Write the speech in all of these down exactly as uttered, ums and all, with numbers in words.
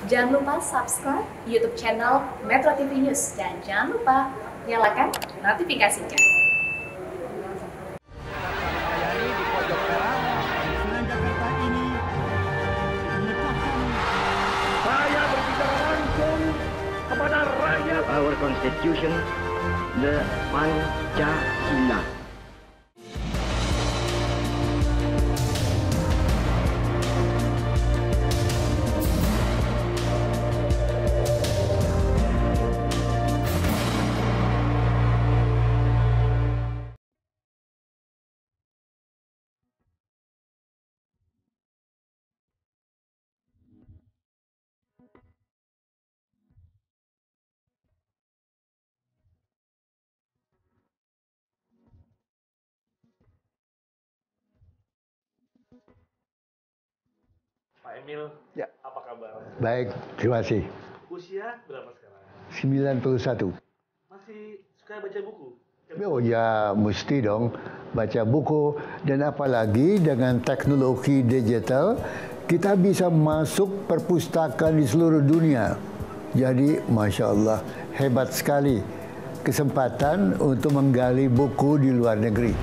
Jangan lupa subscribe YouTube channel Metro T V News dan jangan lupa nyalakan notifikasinya. Saya berbicara langsung kepada rakyat. Our Constitution, the Pancasila. Pak Emil, Ya. apa kabar? Baik, terima kasih. Usia berapa sekarang? sembilan puluh satu. Masih suka baca buku? Oh ya, mesti dong baca buku. Dan apalagi dengan teknologi digital, kita bisa masuk perpustakaan di seluruh dunia. Jadi, Masya Allah, hebat sekali kesempatan untuk menggali buku di luar negeri.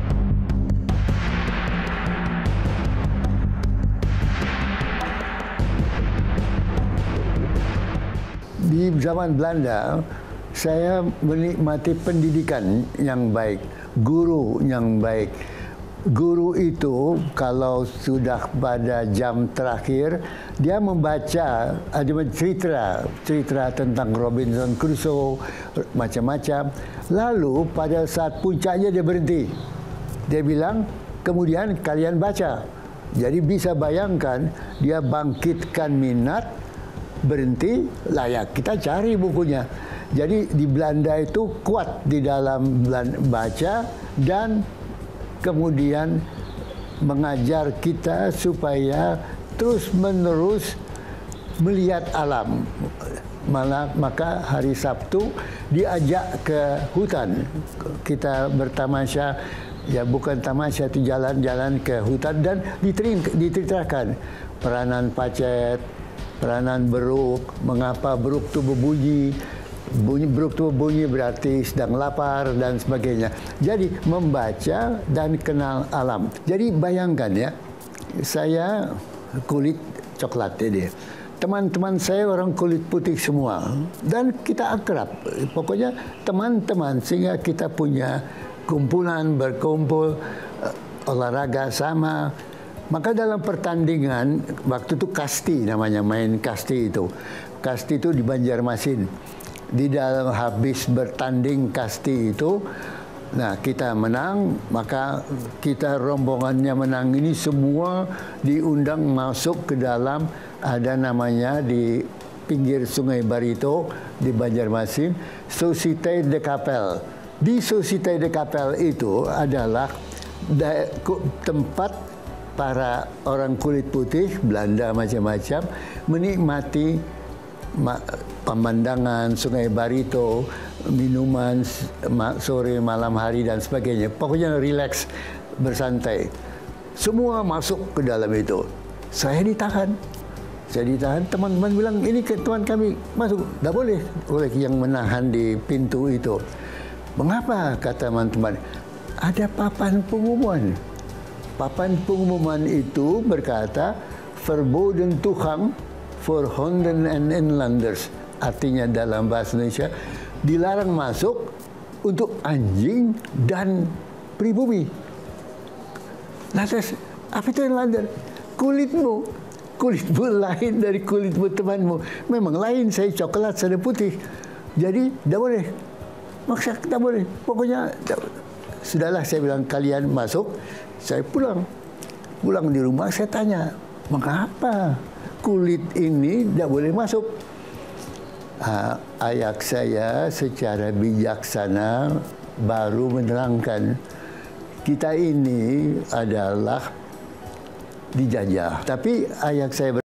Di zaman Belanda, saya menikmati pendidikan yang baik, guru yang baik. Guru itu kalau sudah pada jam terakhir, dia membaca, ada cerita, cerita tentang Robinson Crusoe, macam-macam. Lalu pada saat puncaknya dia berhenti. Dia bilang, kemudian kalian baca. Jadi bisa bayangkan, dia bangkitkan minat, berhenti, layak kita cari bukunya. Jadi di Belanda itu kuat di dalam baca dan kemudian mengajar kita supaya terus-menerus melihat alam. Malah maka hari Sabtu diajak ke hutan. Kita bertamasya, ya bukan tamasya, itu jalan-jalan ke hutan dan diceritakan peranan pacet, peranan beruk, mengapa beruk itu berbunyi, bunyi beruk itu berbunyi berarti sedang lapar dan sebagainya. Jadi membaca dan kenal alam. Jadi bayangkan ya, saya kulit coklat ini. Teman-teman saya orang kulit putih semua dan kita akrab. Pokoknya teman-teman sehingga kita punya kumpulan, berkumpul, olahraga sama. Maka dalam pertandingan, waktu itu kasti namanya, main kasti itu. Kasti itu di Banjarmasin. Di dalam habis bertanding kasti itu, nah kita menang, maka kita rombongannya menang ini semua diundang masuk ke dalam, ada namanya di pinggir Sungai Barito, di Banjarmasin, Société de Capelle. Di Société de Capelle itu adalah tempat para orang kulit putih, Belanda macam-macam, menikmati pemandangan Sungai Barito, minuman sore, malam hari dan sebagainya. Pokoknya rileks, bersantai. Semua masuk ke dalam itu. Saya ditahan. Saya ditahan, teman-teman bilang, ini ke teman kami masuk. Tidak boleh oleh yang menahan di pintu itu. Mengapa, kata teman-teman? Ada papan pengumuman. Papan pengumuman itu berkata, verboden toegang voor honden en inlanders. Artinya dalam bahasa Indonesia, dilarang masuk untuk anjing dan pribumi. Lantas, apa itu inlander? Kulitmu. Kulitmu lain dari kulitmu temanmu. Memang lain, saya coklat, saya putih. Jadi, tidak boleh. Maksa, tidak boleh. Pokoknya, sudahlah saya bilang, kalian masuk, saya pulang. Pulang di rumah, saya tanya, mengapa kulit ini tidak boleh masuk? Ha, ayah saya secara bijaksana baru menerangkan, kita ini adalah dijajah. Tapi ayah saya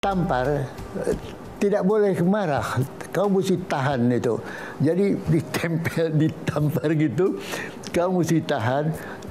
tampar, tidak boleh marah. Kau mesti tahan itu. Jadi ditempel, ditampar gitu, kau mesti tahan.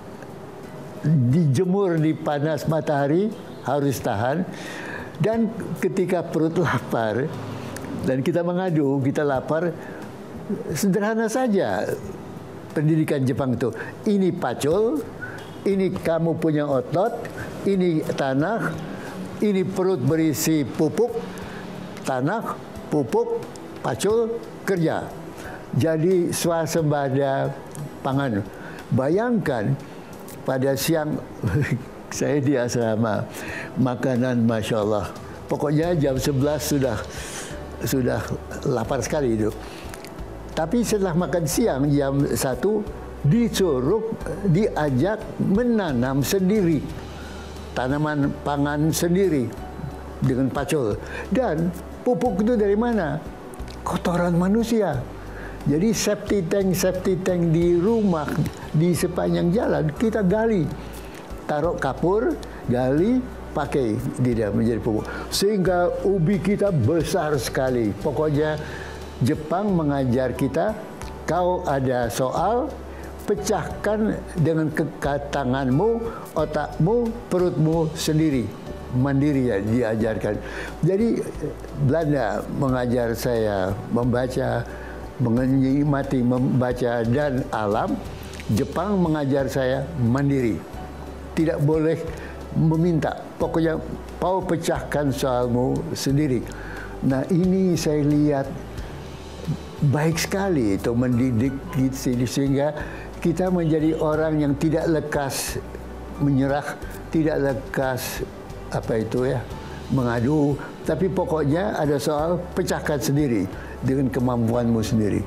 Dijemur di panas matahari, harus tahan. Dan ketika perut lapar, dan kita mengadu, kita lapar, sederhana saja pendidikan Jepang itu. Ini pacul, ini kamu punya otot, ini tanah, ini perut berisi pupuk, tanah, pupuk, pacul, kerja. Jadi swasembada pangan. Bayangkan pada siang saya di asrama, makanan Masya Allah. Pokoknya jam sebelas sudah sudah lapar sekali itu. Tapi setelah makan siang jam satu disuruh diajak menanam sendiri. Tanaman pangan sendiri dengan pacul. Dan pupuk itu dari mana? Kotoran manusia. Jadi safety tank, safety tank di rumah, di sepanjang jalan kita gali. Taruh kapur, gali, pakai tidak menjadi pupuk. Sehingga ubi kita besar sekali. Pokoknya Jepang mengajar kita, kau ada soal, pecahkan dengan tanganmu, otakmu, perutmu sendiri. Mandiri ya diajarkan. Jadi Belanda mengajar saya membaca, menikmati membaca dan alam. Jepang mengajar saya mandiri. Tidak boleh meminta. Pokoknya kau pecahkan soalmu sendiri. Nah ini saya lihat baik sekali itu mendidik kita sehingga kita menjadi orang yang tidak lekas menyerah, tidak lekas apa itu ya mengadu, tapi pokoknya ada soal pecahkan sendiri dengan kemampuanmu sendiri.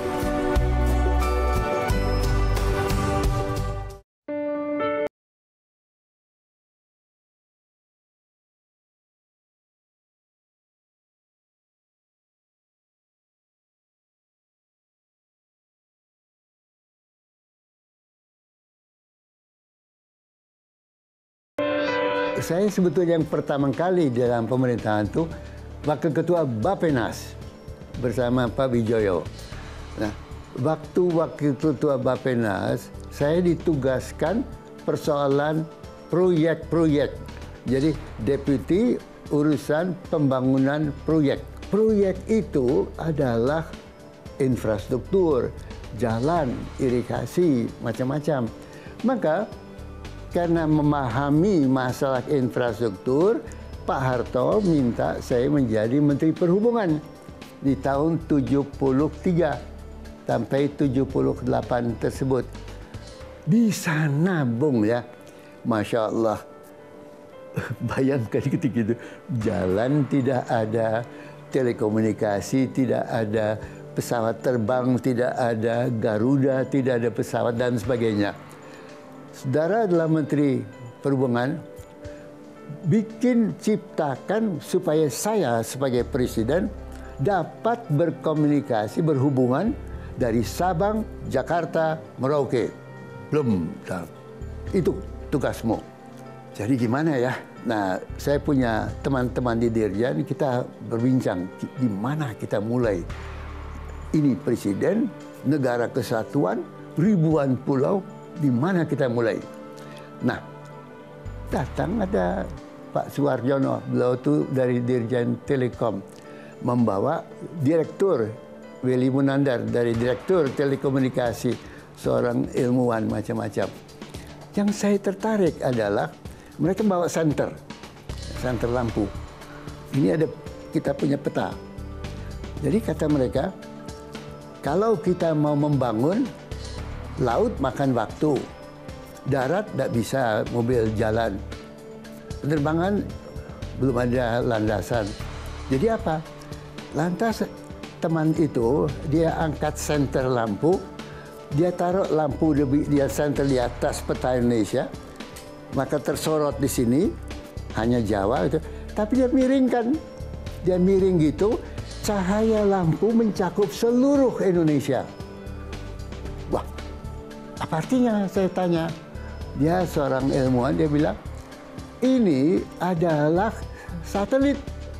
Saya sebetulnya yang pertama kali dalam pemerintahan itu wakil ketua Bappenas bersama Pak Wijoyo. Nah, waktu wakil ketua Bappenas, saya ditugaskan persoalan proyek-proyek. Jadi deputi urusan pembangunan proyek. Proyek itu adalah infrastruktur, jalan, irigasi, macam-macam. Maka karena memahami masalah infrastruktur, Pak Harto minta saya menjadi Menteri Perhubungan di tahun tujuh puluh tiga sampai tujuh puluh delapan tersebut. Di sana, Bung ya, Masya Allah. Bayangkan ketika itu, jalan tidak ada, telekomunikasi tidak ada, pesawat terbang tidak ada, Garuda tidak ada pesawat dan sebagainya. Saudara adalah Menteri Perhubungan, bikin ciptakan supaya saya sebagai Presiden dapat berkomunikasi, berhubungan dari Sabang, Jakarta, Merauke. Belum. Itu tugasmu. Jadi gimana ya? Nah, saya punya teman-teman di Dirjen, kita berbincang gimana kita mulai. Ini Presiden, negara kesatuan, ribuan pulau, di mana kita mulai? Nah, datang ada Pak Suwarjono, beliau itu dari Dirjen Telekom, membawa Direktur Willy Munandar dari Direktur Telekomunikasi, seorang ilmuwan macam-macam. Yang saya tertarik adalah mereka bawa senter, senter lampu. Ini ada kita punya peta. Jadi kata mereka, kalau kita mau membangun, laut makan waktu, darat tidak bisa mobil jalan, penerbangan belum ada landasan. Jadi apa? Lantas teman itu dia angkat senter lampu, dia taruh lampu dia senter di atas peta Indonesia, maka tersorot di sini hanya Jawa itu, tapi dia miringkan, dia miring gitu, cahaya lampu mencakup seluruh Indonesia. Wah, apa artinya? Saya tanya. Dia seorang ilmuwan, dia bilang, ini adalah satelit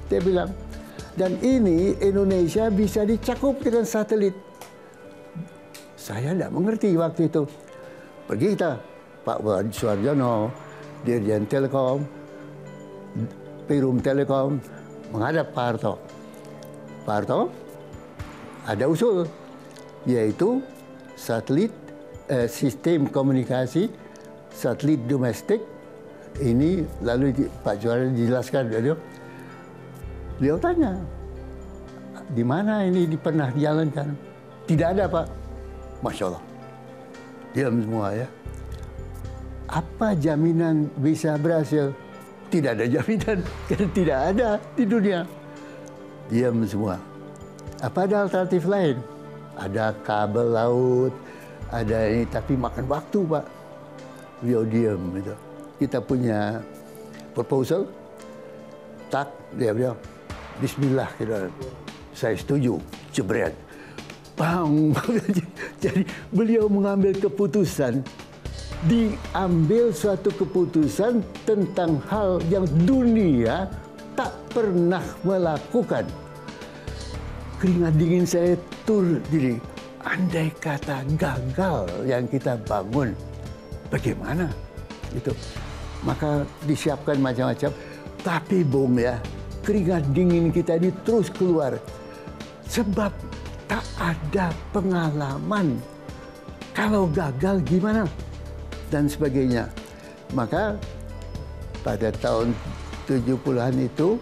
Dia bilang, dan ini Indonesia bisa dicakup dengan satelit. Saya tidak mengerti waktu itu. Pergi kita, Pak Suarjono, Dirjen Telekom, Perum Telekom, menghadap Pak Harto. Pak Harto ada usul, yaitu satelit, eh, sistem komunikasi, satelit domestik. Ini lalu Pak Juara dijelaskan, beliau, beliau tanya, di mana ini pernah dijalankan? Tidak ada, Pak. Masya Allah. Diam semua ya. Apa jaminan bisa berhasil? Tidak ada jaminan, karena tidak ada di dunia. Diam semua. Apa ada alternatif lain? Ada kabel laut, ada ini, tapi makan waktu, Pak. Beliau diam gitu. Kita punya proposal, tak, dia bilang, Bismillah, kita, saya setuju, jebret. Bang, jadi beliau mengambil keputusan, diambil suatu keputusan tentang hal yang dunia tak pernah melakukan. Keringat dingin saya tur diri. Andai kata gagal yang kita bangun, bagaimana? Itu. Maka disiapkan macam-macam. Tapi bom ya, keringat dingin kita ini terus keluar. Sebab tak ada pengalaman. Kalau gagal gimana? Dan sebagainya. Maka pada tahun tujuh puluhan itu,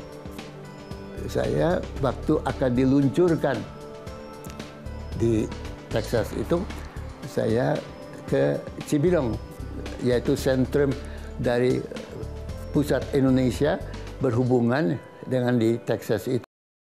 saya waktu akan diluncurkan di Texas itu, saya ke Cibinong, yaitu sentrum dari pusat Indonesia berhubungan dengan di Texas itu.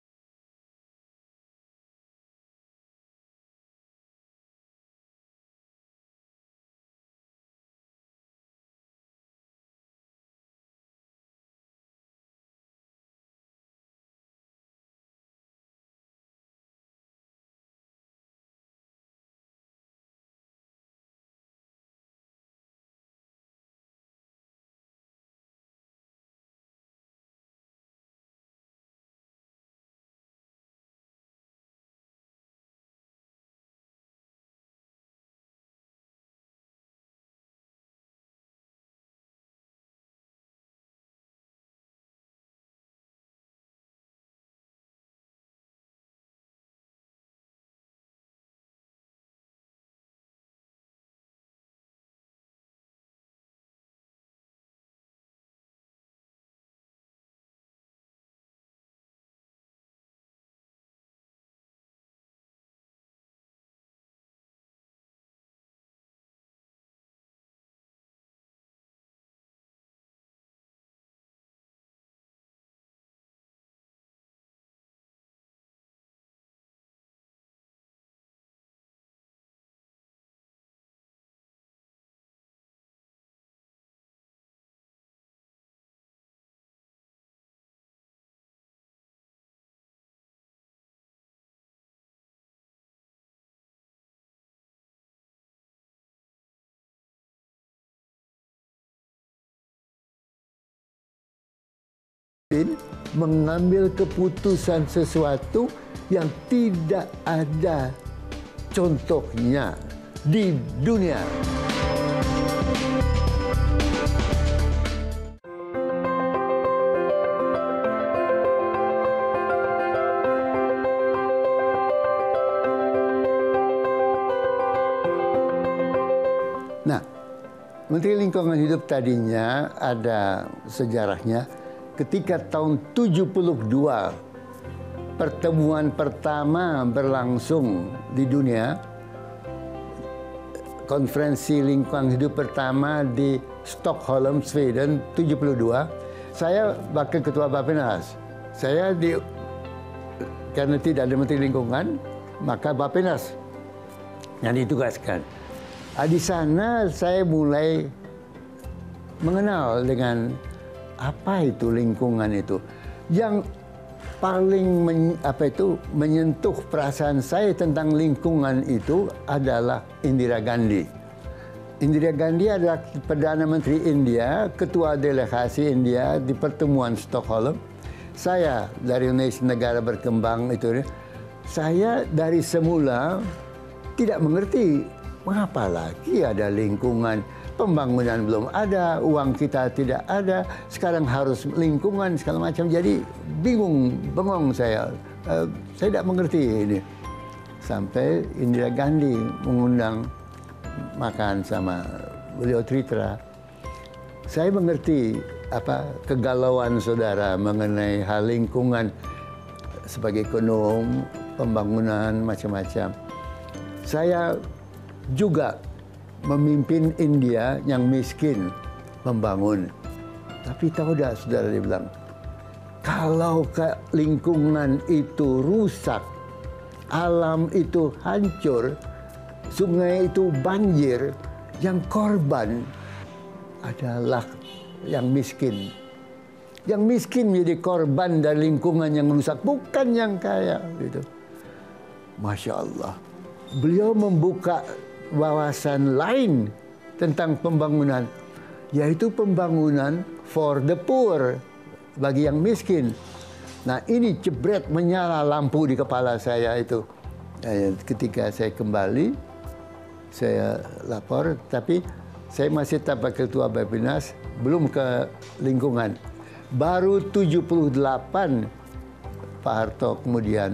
Mengambil keputusan sesuatu yang tidak ada contohnya di dunia. Nah, Menteri Lingkungan Hidup tadinya ada sejarahnya. Ketika tahun tujuh puluh dua pertemuan pertama berlangsung di dunia, konferensi lingkungan hidup pertama di Stockholm, Sweden, tujuh puluh dua, saya wakil ketua Bappenas. Saya di karena tidak ada menteri lingkungan, maka Bappenas yang ditugaskan. Nah, di sana saya mulai mengenal dengan apa itu lingkungan itu. Yang paling men, apa itu menyentuh perasaan saya tentang lingkungan itu adalah Indira Gandhi. Indira Gandhi adalah Perdana Menteri India, ketua delegasi India di pertemuan Stockholm. saya dari Indonesia, negara berkembang itu, saya dari semula tidak mengerti mengapa lagi ada lingkungan, pembangunan belum ada, uang kita tidak ada, sekarang harus lingkungan segala macam. Jadi bingung, bengong saya. Uh, saya tidak mengerti ini. Sampai Indira Gandhi mengundang makan sama beliau Tritra. Saya mengerti apa kegalauan saudara mengenai hal lingkungan sebagai ekonom, pembangunan macam-macam. Saya juga memimpin India yang miskin membangun. Tapi tahu tak saudara, dia bilang, kalau ke lingkungan itu rusak, alam itu hancur, sungai itu banjir, yang korban adalah yang miskin. Yang miskin menjadi korban dari lingkungan yang rusak, bukan yang kaya. Gitu. Masya Allah. Beliau membuka wawasan lain tentang pembangunan, yaitu pembangunan for the poor, bagi yang miskin. Nah, ini jebret menyala lampu di kepala saya itu. Ketika saya kembali, saya lapor, tapi saya masih tanpa ketua Bappenas, belum ke lingkungan. Baru tujuh puluh delapan Pak Harto kemudian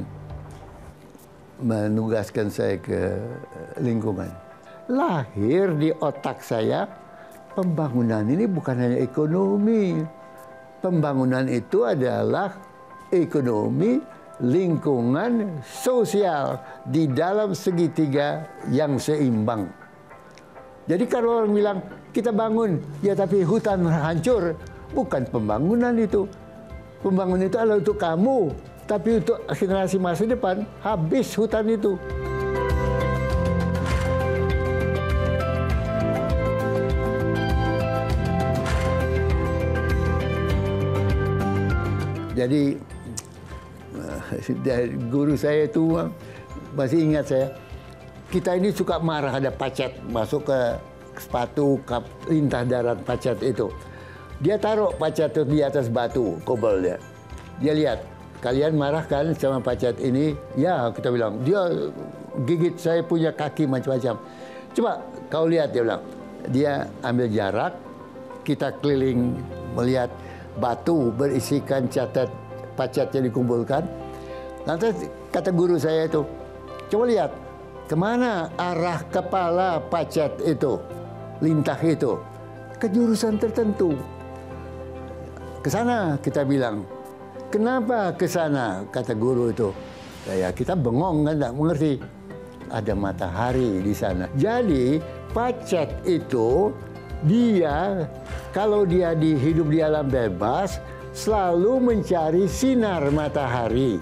menugaskan saya ke lingkungan. Lahir di otak saya, pembangunan ini bukan hanya ekonomi. Pembangunan itu adalah ekonomi, lingkungan, sosial di dalam segitiga yang seimbang. Jadi kalau orang bilang kita bangun, ya tapi hutan hancur, bukan pembangunan itu. Pembangunan itu adalah untuk kamu, tapi untuk generasi masa depan habis hutan itu. Jadi guru saya itu masih ingat saya, kita ini suka marah ada pacat masuk ke sepatu kap, lintah darat pacat itu. Dia taruh pacat itu di atas batu kobel dia. Dia lihat, kalian marah kan sama pacat ini? Ya, kita bilang. Dia gigit saya punya kaki macam-macam. Coba kau lihat, dia bilang. Dia ambil jarak, kita keliling melihat batu berisikan catat pacat yang dikumpulkan. Nanti kata guru saya itu, coba lihat kemana arah kepala pacat itu, lintah itu, ke jurusan tertentu. Ke sana kita bilang. Kenapa ke sana? Kata guru itu. Ya kita bengong kan, tidak mengerti. Ada matahari di sana. Jadi pacat itu dia kalau dia di hidup di alam bebas selalu mencari sinar matahari.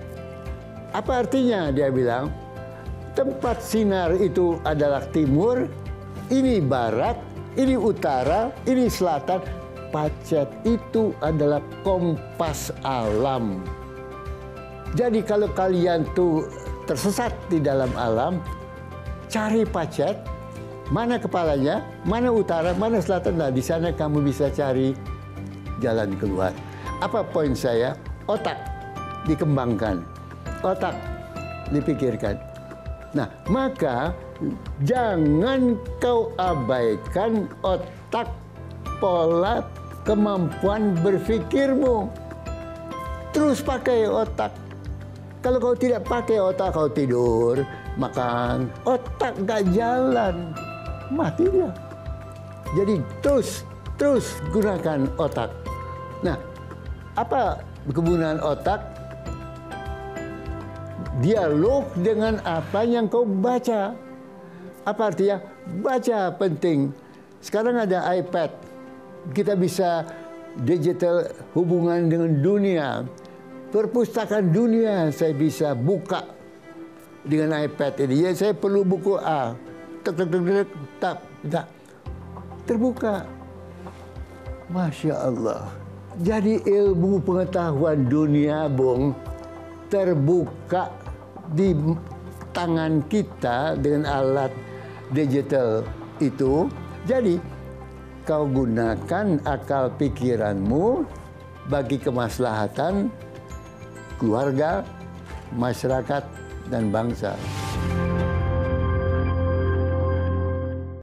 Apa artinya? Dia bilang tempat sinar itu adalah timur, ini barat, ini utara, ini selatan. Pacat itu adalah kompas alam. Jadi kalau kalian tuh tersesat di dalam alam, cari pacat, mana kepalanya, mana utara, mana selatan. Nah, di sana kamu bisa cari jalan keluar. Apa poin saya? Otak dikembangkan, otak dipikirkan. Nah, maka jangan kau abaikan otak, pola, kemampuan berpikirmu. Terus pakai otak. Kalau kau tidak pakai otak, kau tidur, makan, otak gak jalan, mati dia. Jadi terus, terus gunakan otak. Nah, apa kegunaan otak? Dialog dengan apa yang kau baca. Apa artinya? Baca penting. Sekarang ada iPad. Kita bisa digital hubungan dengan dunia. Perpustakaan dunia saya bisa buka dengan iPad ini. Ya, saya perlu buku A. Tak, tak, tak, tak, tak, tak. Terbuka. Masya Allah. Jadi ilmu pengetahuan dunia, Bung, terbuka di tangan kita dengan alat digital itu. Jadi kau gunakan akal pikiranmu bagi kemaslahatan keluarga, masyarakat, dan bangsa.